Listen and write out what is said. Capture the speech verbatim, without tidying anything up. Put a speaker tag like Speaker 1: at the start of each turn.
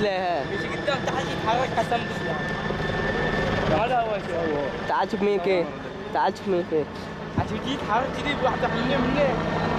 Speaker 1: تلاقيها.
Speaker 2: مش قدام تعال يتحرك قسم بالله. هذا هو شيء.
Speaker 1: تعال شوف مين كيف. تعال شوف مين كيف.
Speaker 2: عشان تيجي تحرك كذي بواحدة مني مني.